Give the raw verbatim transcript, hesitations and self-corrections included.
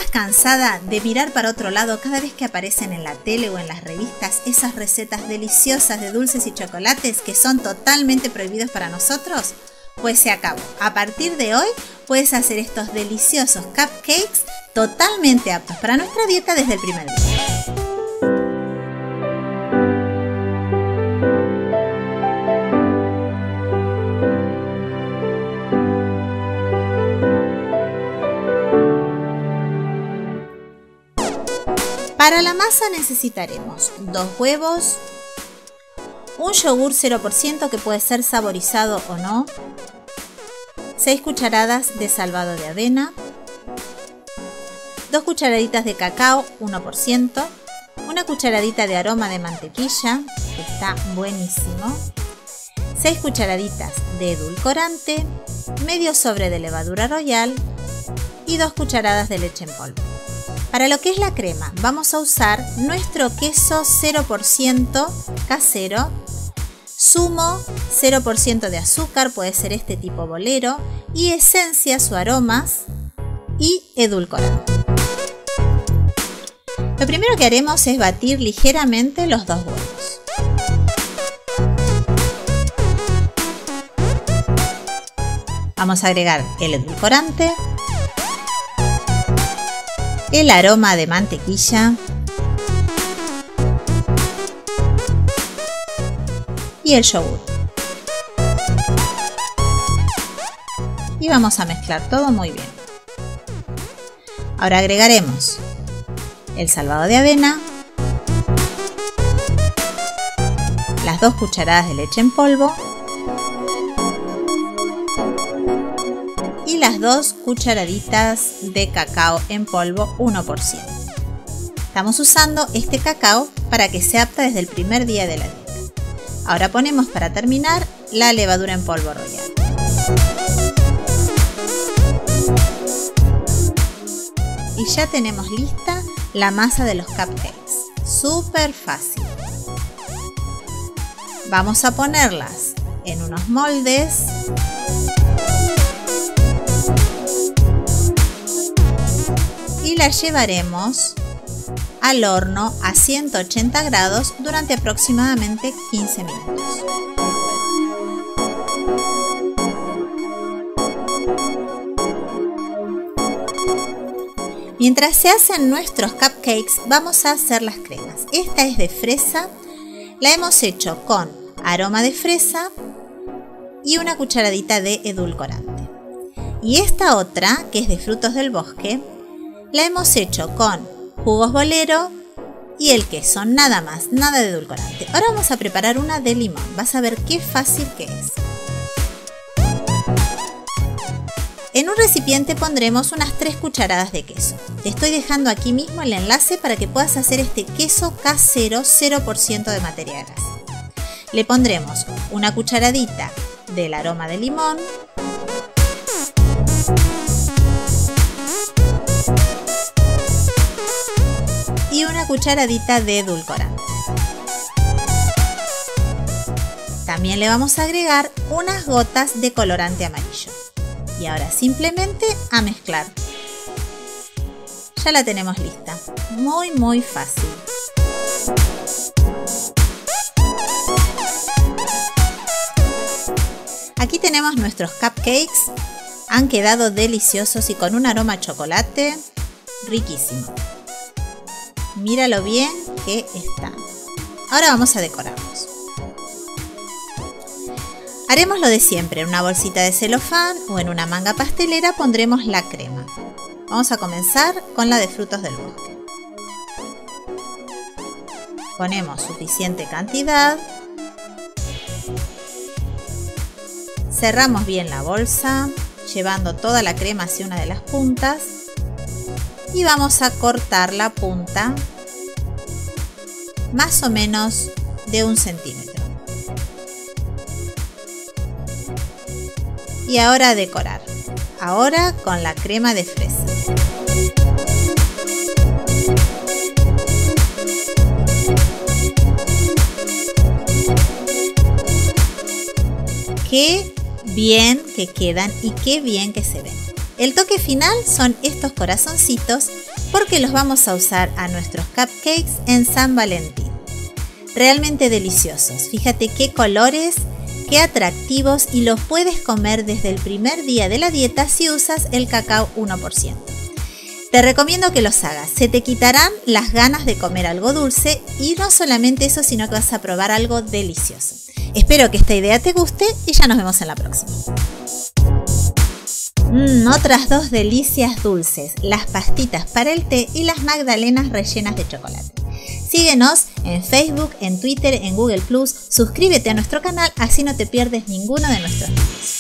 cansada de mirar para otro lado cada vez que aparecen en la tele o en las revistas esas recetas deliciosas de dulces y chocolates que son totalmente prohibidos para nosotros? Pues se acabó. A partir de hoy puedes hacer estos deliciosos cupcakes totalmente aptos para nuestra dieta desde el primer día. Para la masa necesitaremos dos huevos, un yogur cero por ciento que puede ser saborizado o no, seis cucharadas de salvado de avena, dos cucharaditas de cacao uno por ciento, una cucharadita de aroma de mantequilla, que está buenísimo, seis cucharaditas de edulcorante, medio sobre de levadura royal y dos cucharadas de leche en polvo. Para lo que es la crema, vamos a usar nuestro queso cero por ciento casero, zumo cero por ciento de azúcar, puede ser este tipo bolero, y esencias o aromas y edulcorante. Lo primero que haremos es batir ligeramente los dos huevos. Vamos a agregar el edulcorante, el aroma de mantequilla y el yogur. Y vamos a mezclar todo muy bien. Ahora agregaremos el salvado de avena, las dos cucharadas de leche en polvo y las dos cucharaditas de cacao en polvo uno por ciento. Estamos usando este cacao para que sea apta desde el primer día de la dieta. Ahora ponemos para terminar la levadura en polvo royal. Y ya tenemos lista la masa de los cupcakes. Súper fácil. Vamos a ponerlas en unos moldes. Y las llevaremos al horno a ciento ochenta grados durante aproximadamente quince minutos. Mientras se hacen nuestros cupcakes, vamos a hacer las cremas. Esta es de fresa, la hemos hecho con aroma de fresa y una cucharadita de edulcorante. Y esta otra, que es de frutos del bosque, la hemos hecho con jugos bolero y el queso, nada más, nada de edulcorante. Ahora vamos a preparar una de limón, vas a ver qué fácil que es. En un recipiente pondremos unas tres cucharadas de queso. Te estoy dejando aquí mismo el enlace para que puedas hacer este queso casero cero por ciento de materia grasa. Le pondremos una cucharadita del aroma de limón, y una cucharadita de edulcorante. También le vamos a agregar unas gotas de colorante amarillo. Y ahora simplemente a mezclar. Ya la tenemos lista. Muy muy fácil. Aquí tenemos nuestros cupcakes. Han quedado deliciosos y con un aroma a chocolate riquísimo. Míralo bien que está. Ahora vamos a decorarlos. Haremos lo de siempre, en una bolsita de celofán o en una manga pastelera pondremos la crema. Vamos a comenzar con la de frutos del bosque. Ponemos suficiente cantidad. Cerramos bien la bolsa, llevando toda la crema hacia una de las puntas. Y vamos a cortar la punta más o menos de un centímetro. Y ahora a decorar. Ahora con la crema de fresa. Qué bien que quedan y qué bien que se ven. El toque final son estos corazoncitos porque los vamos a usar a nuestros cupcakes en San Valentín. Realmente deliciosos, fíjate qué colores, qué atractivos, y los puedes comer desde el primer día de la dieta si usas el cacao uno por ciento. Te recomiendo que los hagas, se te quitarán las ganas de comer algo dulce y no solamente eso, sino que vas a probar algo delicioso. Espero que esta idea te guste y ya nos vemos en la próxima. Mm, otras dos delicias dulces, las pastitas para el té y las magdalenas rellenas de chocolate. Síguenos en Facebook, en Twitter, en Google plus, suscríbete a nuestro canal, así no te pierdes ninguno de nuestros videos.